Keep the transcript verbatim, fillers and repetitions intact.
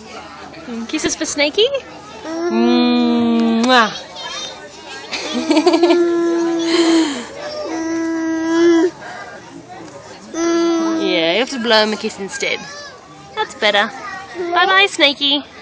Kisses for Snakey. Mwah. Yeah, you have to blow him a kiss instead. That's better. Bye bye, Snakey.